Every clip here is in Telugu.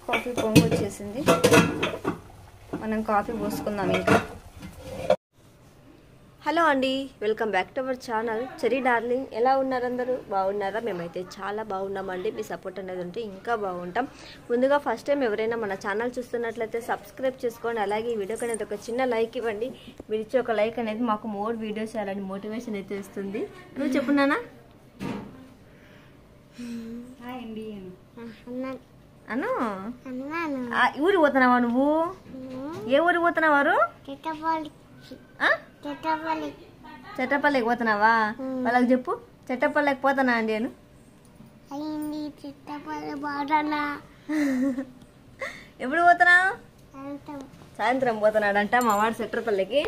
కాఫీ పొంగు వచ్చేసింది. మనం కాఫీ పోసుకుందాం ఇంకా. హలో అండి, welcome back to our channel Cherry Darling. ఎలా ఉన్నారు అందరూ? బాగున్నారా? మేమైతే చాలా బాగున్నామండి. మీ సపోర్ట్ అనేది ఉంటే ఇంకా బాగుంటాం. ముందుగా ఫస్ట్ టైం ఎవరైనా మన ఛానల్ చూస్తున్నట్లయితే సబ్స్క్రైబ్ చేసుకోండి. అలాగే ఈ వీడియోకి అనేది ఒక చిన్న లైక్ ఇవ్వండి. మీరు ఇచ్చే ఒక లైక్ అనేది మాకు మోర్ వీడియోస్ చేయాలని మోటివేషన్ అయితే ఇస్తుంది. నువ్వు చెప్పున్నానా? అను ఊరికి పోతున్నావా నువ్వు? ఏ ఊరికి పోతున్నావారు? చెట్టపల్లికి పోతున్నావా? వాళ్ళకి చెప్పు, చెట్టపల్లికి పోతానా అండి నేను. ఎప్పుడు పోతున్నా? సాయంత్రం పోతున్నాడంట మా వాడు చెట్టపల్లికి.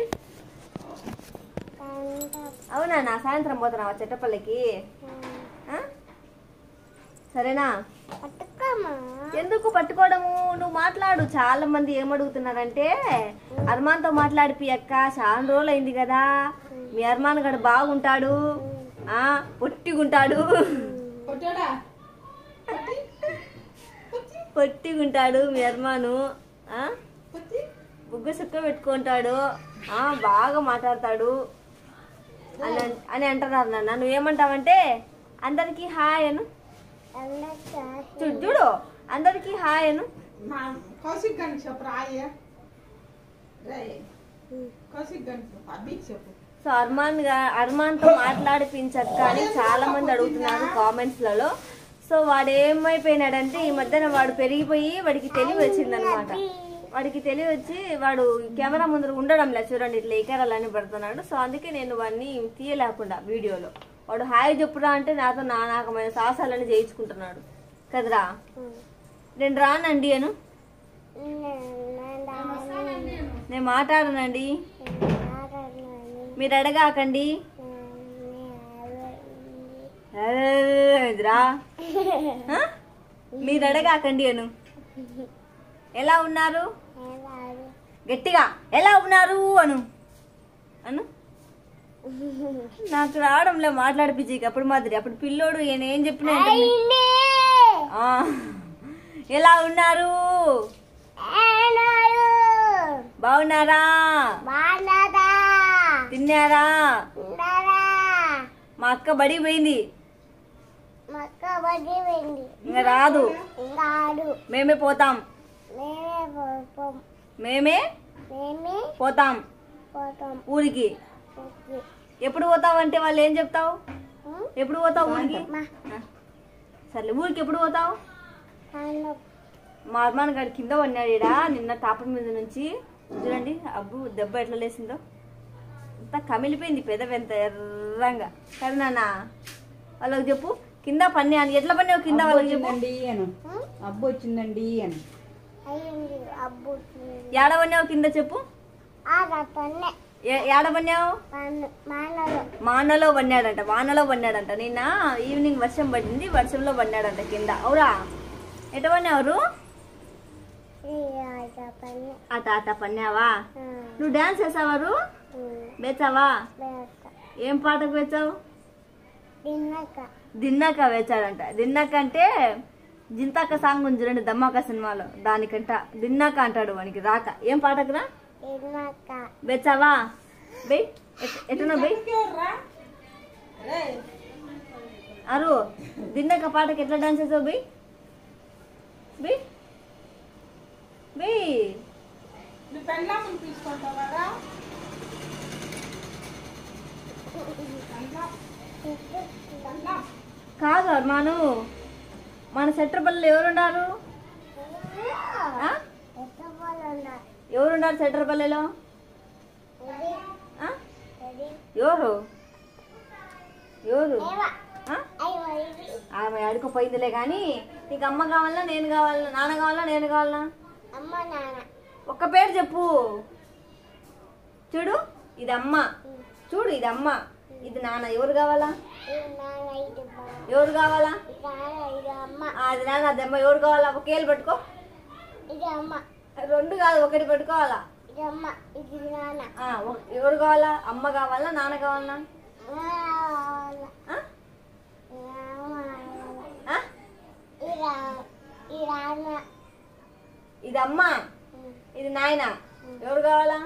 అవునా? నా సాయంత్రం పోతున్నావా చెట్టపల్లికి? సరేనా? ఎందుకు పట్టుకోవడము? నువ్వు మాట్లాడు. చాలా మంది ఏమడుగుతున్నారంటే అర్మాన్తో మాట్లాడిపి అక్క, చాలా రోజులు అయింది కదా, మీ అర్మాన్ గడు బాగుంటాడు, పొట్టిగుంటాడు, పొట్టిగుంటాడు మీ అర్మాను, బుగ్గ సుక్క పెట్టుకుంటాడు, బాగా మాట్లాడతాడు అని అంటున్నారు నాన్న. నువ్వేమంటావంటే అందరికి హాయ్ అను. చూడు, అందరికి హాయ్ అను. సో అర్మాన్తో మాట్లాడిపించక్క అని చాలా మంది అడుగుతున్నారు కామెంట్స్ లలో. సో వాడు ఏమైపోయినాడంటే ఈ మధ్యన వాడు పెరిగిపోయి వాడికి తెలివి వచ్చిందనమాట. వాడికి తెలివి వచ్చి వాడు కెమెరా ముందర ఉండడం లేదు. చూడండి, ఇట్లా ఇకరాలని పడుతున్నాడు. సో అందుకే నేను వాడిని తీయలేకుండా వీడియోలో. వాడు హాయ్ చెప్పురా అంటే నాతో నానాకమైన సాహసాలని చేయించుకుంటున్నాడు కదరా. నేను రానండి అను. నేను మాట్లాడనండి, మీరు అడగాకండి. రా, మీరు అడగాకండి అను. ఎలా ఉన్నారు? గట్టిగా ఎలా ఉన్నారు అను. అను. నాకు రావడంలో మాట్లాడిపించి అప్పుడు మాదిరి. అప్పుడు పిల్లోడు ఏం చెప్పినా ఎలా ఉన్నారు? బాగున్నారా? తిన్నారా? మా అక్క బడికి పోయింది, ఇంకా రాదు. మేమే పోతాం, మేమే పోతాం ఊరికి. ఎప్పుడు పోతావు అంటే వాళ్ళు ఏం చెప్తావు? ఎప్పుడు పోతావు ఊరికి? సర్లే, ఊరికి ఎప్పుడు పోతావు? మా అర్మాన్ గారి కింద పడినాడు ఈడ నిన్న తాపం మీద నుంచి. చూడండి అబ్బు దెబ్బ ఎట్లా లేసిందో, అంతా కమిలిపోయింది పెదవి ఎంత ఎర్రంగా. కదా నాన్న, వాళ్ళకి చెప్పు కింద పని అని. ఎట్లా పన్నావు కింద? వాళ్ళకి చెప్పు అబ్బు వచ్చిందండి అని. ఏడ పన్నావు కింద చెప్పు. ఏడ పన్నావు? వానలో పన్నాడంట, వానలో పన్నాడంట. నిన్న ఈవినింగ్ వర్షం పడింది, వర్షంలో పన్నాడంట కింద. అవురా? ఎట పన్నావు? అత పన్నావా? నువ్వు డాన్స్ వేసావారు? వేచావా? ఏం పాటకు వేచావు? దిన్నాక వేచాడంట. దిన్నాక అంటే జింతాక సాంగ్ ఉంది చూడండి దమ్మాక సినిమాలో, దానికంట దిన్నాక అంటాడు వానికి రాక. ఏం పాటకురా? వేచావా? బై ఎటనా బై అరు దిన్నాక పాటకి ఎట్లా డాన్స్ చేసావు బై? బై బై కాదు అర్మాను, మన సెట్రపల్లిలో ఎవరున్నారు? ఎవరున్నారు సెట్రపల్లిలో? ఎవరు ఎవరు? ఆమె అడుకుపోయిందిలే కానీ నీకు అమ్మ కావాలన్నా నేను కావాలన్నా, నాన్న కావాలన్నా నేను కావాలన్నా? ఒక్క పేరు చెప్పు. చూడు, ఇది అమ్మ, చూడు ఇది అమ్మ, ఇది నాన్న. ఎవరు కావాలా? ఎవరు కావాలా? అది నాన్న, అది అమ్మ. ఎవరు కావాలా? ఒక ఏళ్ళు పట్టుకో. రెండు కాదు, ఒకటి పట్టుకోవాలా. ఎవరు కావాలా? అమ్మ కావాలా నాన్న కావాలన్నా? ఇది అమ్మ, ఇది నాయన. ఎవరు కావాలా?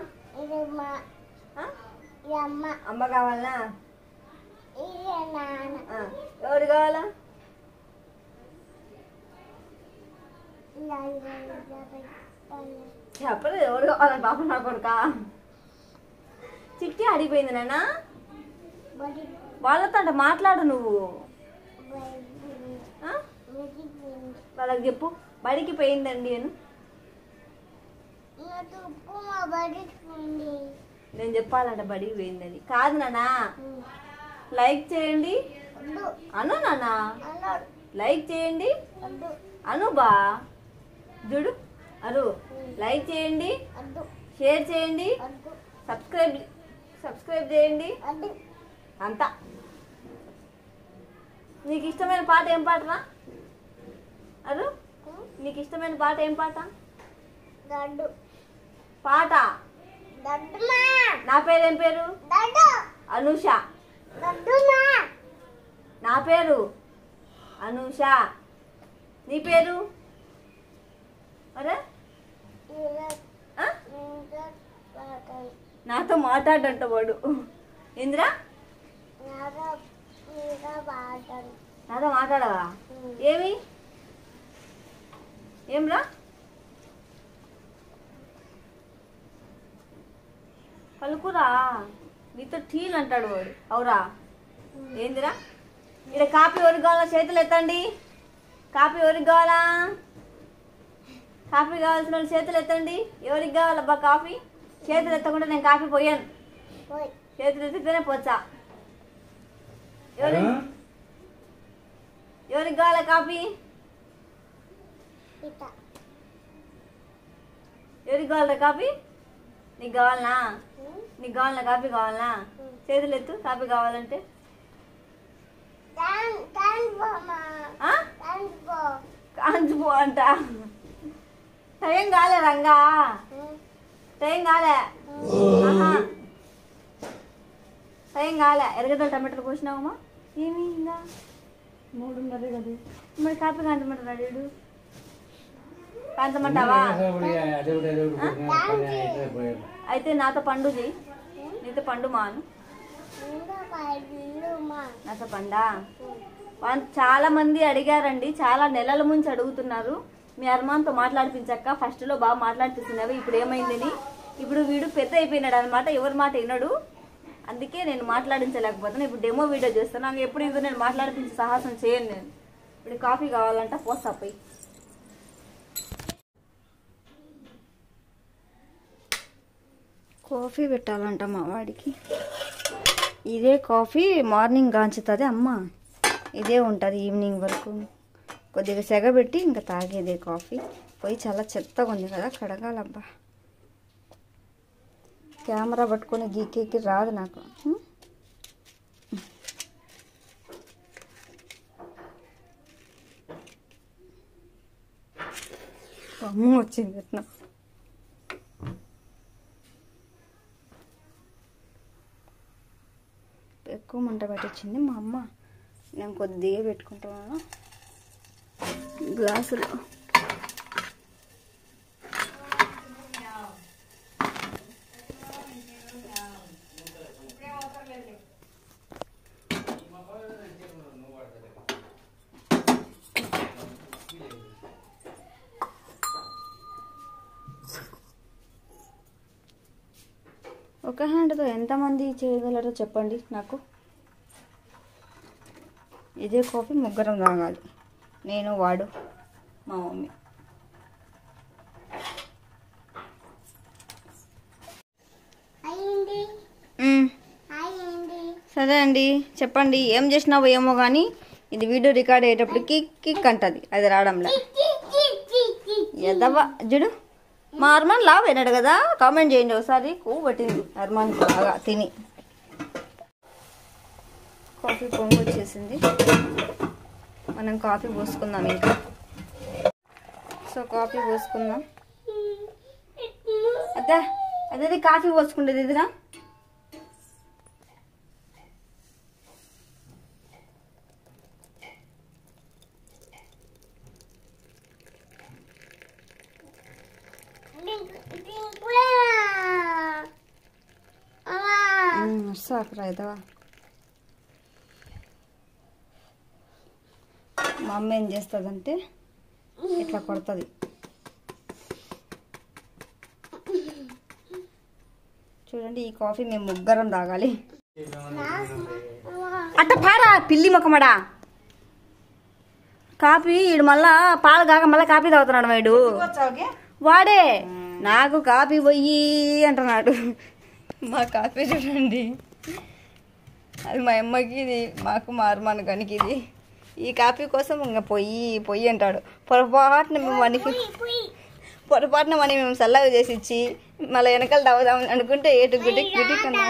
అమ్మ కావాలనా? ఎవరు కావాలా? చెప్పలేదు ఎవరు కావాలని. పాప నా కొడుకా. చిట్టి అడిగిపోయింది నాన్న. వాళ్ళతో అంటే మాట్లాడు నువ్వు. వాళ్ళకి చెప్పు బడికి పోయిందండి అని. నేను చెప్పాలంట బడికి పోయిందని. కాదు నాన్న, లైక్ చేయండి అను. నాన్న లైక్ చేయండి అను. బా చూడు అను. లైక్ చేయండి, షేర్ చేయండి, సబ్స్క్రైబ్ చేయండి అంతా. నీకు ఇష్టమైన పాట ఏం పాటరా అరు? నీకు ఇష్టమైన పాట ఏం పాట? పాట. నా పేరు ఏం పేరు? అనూష. నా పేరు అనూష. నీ పేరు? అరే నాతో మాట్లాడంట వాడు. ఇంద్రా నాతో మాట్లాడవా? ఏమి ఏమ్రా? పలుకురా. నీతో టీలు అంటాడు వాడు. అవురా? ఏందిరా? ఇక్కడ కాపీ ఎవరికి కావాలా? చేతులు ఎత్తండి. కాపీ ఎవరికి కావాలా? కాఫీ కావాల్సిన వాళ్ళు చేతులు ఎత్తండి. ఎవరికి కావాలబ్బా కాఫీ? చేతులు ఎత్తకుండా నేను కాఫీ పోయాను. చేతులు ఎత్తితేనే పోచ్చా. ఎవరికి కావాలా కాఫీ? ఎవరికి కావాలరా కాఫీ? నీకు కావాలనా? నీకు కావాలనా కాఫీ? కావాలనా? చేతులు ఎత్తు కాఫీ కావాలంటే. కాంచిపో అంట. టైం కాలే రంగా, టైం కాలే. టైం కాలే. ఎరగడ్డలు టమాటాలు కోసినావమ్మా? ఏమి ఇంకా 3:30 కదా. మరి కాఫీ కాంచమంటారా? డేడు కాంచమంటావా? అయితే నాతో పండు చెయ్యి. నీతో పండు మాను. నాతో పండా? చాలా మంది అడిగారండి, చాలా నెలల ముంచి అడుగుతున్నారు. మీ అర్మాన్తో మాట్లాడిపించక్క. ఫస్ట్లో బాగా మాట్లాడిపిస్తున్నారు, ఇప్పుడు ఏమైందని. ఇప్పుడు వీడు పెద్ద అయిపోయినాడు అనమాట, ఎవరి మాట వినడు. అందుకే నేను మాట్లాడించలేకపోతాను. ఇప్పుడు డెమో వీడియో చేస్తాను. నాకు ఎప్పుడు ఇది నేను మాట్లాడిపించే సాహసం చేయను నేను. ఇప్పుడు కాఫీ కావాలంట, పోస్తా పోయి. కాఫీ పెట్టాలంట మా వాడికి. ఇదే కాఫీ మార్నింగ్ కాంచుతుంది అమ్మ. ఇదే ఉంటుంది ఈవినింగ్ వరకు. కొద్దిగా సెగబెట్టి ఇంకా తాగేదే కాఫీ. పోయి చాలా చెత్తగా ఉంది కదా, కడగాలబ్బా. కెమెరా పట్టుకొని గీకేకి రాదు నాకు. అమ్మ వచ్చింది ఎట్లా. ఎక్కువ మంట పెట్టించింది మా అమ్మ. నేను కొద్దిగా పెట్టుకుంటాను గ్లాసులో. ఒక హ్యాండ్తో ఎంతమంది చేయగలరో చెప్పండి నాకు. ఇదే కాఫీ ముగ్గురం తాగాలి. నేను, వాడు, మా మమ్మీ. సరే అండి, చెప్పండి ఏం చేసినావో ఏమో కానీ ఇది వీడియో రికార్డ్ అయ్యేటప్పుడు కిక్ కిక్ అంటది. అది రావడంలే. ఎదవా జుడు. మా అర్మాన్ లావ్ అయినాడు కదా, కామెంట్ చేయండి ఒకసారి. కొవ్వు పట్టింది అర్మాన్ బాగా తిని. కాఫీ పొంగు వచ్చేసింది. మనం కాఫీ పోసుకుందాం ఇంకా. సో కాఫీ పోసుకుందాం. అదే కాఫీ పోసుకుంటేది ఇదిరా. సాకురా ఇదవా. మా అమ్మ ఏం చేస్తుందంటే ఇట్లా కొడుతుంది. చూడండి, ఈ కాఫీ మేము ముగ్గురం తాగాలి. అట్ట పారా పిల్లి ముఖమడా. కాఫీ ఈడు మళ్ళా పాలు కాక మళ్ళా కాఫీ తాగుతున్నాడు వాడు. వాడే నాకు కాఫీ పోయి అంటున్నాడు. మా కాఫీ చూడండి, అది మా అమ్మకి, ఇది మాకు మా అర్మానగానికి. ఇది ఈ కాఫీ కోసం ఇంకా పొయ్యి అంటాడు. పొరపాటున మేము చల్లగా చేసి ఇచ్చి మళ్ళీ వెనకాల తాగుదాం అనుకుంటే ఏటు గుడి గుడి కన్నా.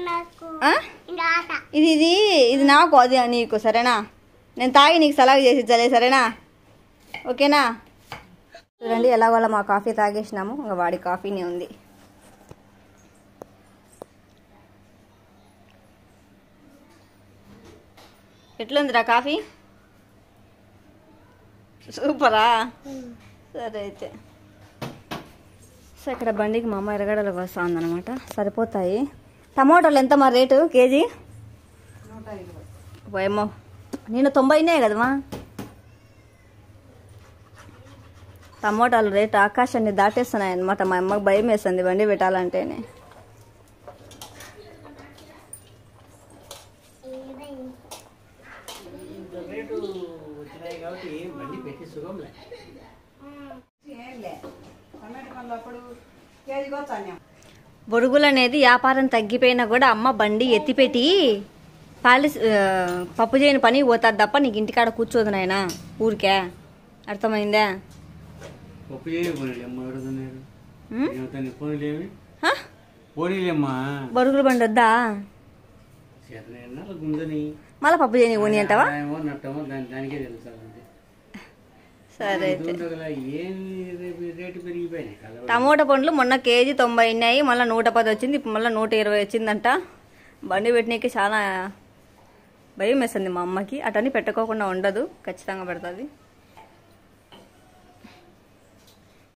ఇది నాకు, అది నీకు, సరేనా? నేను తాగి నీకు చల్లగా చేసి ఇచ్చాలే, సరేనా? ఓకేనా? చూడండి ఎలాగోలా మా కాఫీ తాగేసినాము. ఇంకా వాడి కాఫీనే ఉంది. ఎట్లుందిరా కాఫీ? సూపరా? సరే అయితే. సో ఇక్కడ బండికి మా అమ్మ ఎరగడలు వస్తూ ఉందన్నమాట. సరిపోతాయి. టమాటోలు ఎంత మా రేటు కేజీ? 120. ఏమో నేను 90 కదమ్మా. టమాటాలు రేటు ఆకాశాన్ని దాటేస్తున్నాయి అన్నమాట. మా అమ్మకి భయం వేస్తుంది బండి పెట్టాలంటేనే. బొరుగులు అనేది వ్యాపారం తగ్గిపోయినా కూడా అమ్మ బండి ఎత్తిపెట్టి పప్పు చేయని పని పోతుంది తప్ప నీకు ఇంటికాడ కూర్చోదు నాయనా ఊరికే. అర్థమైందా? బొరుగులు బండి వద్దా? మళ్ళీ పప్పు చేయని పోనీ అంటావా? సరే అయితే. టమోటా పండ్లు మొన్న కేజీ 90 ఉన్నాయి, మళ్ళీ 110 వచ్చింది, ఇప్పుడు మళ్ళీ 120 వచ్చిందంట. బండి పెట్టినకి చాలా భయం వేస్తుంది మా అమ్మకి. అటని పెట్టుకోకుండా ఉండదు, ఖచ్చితంగా పెడుతుంది.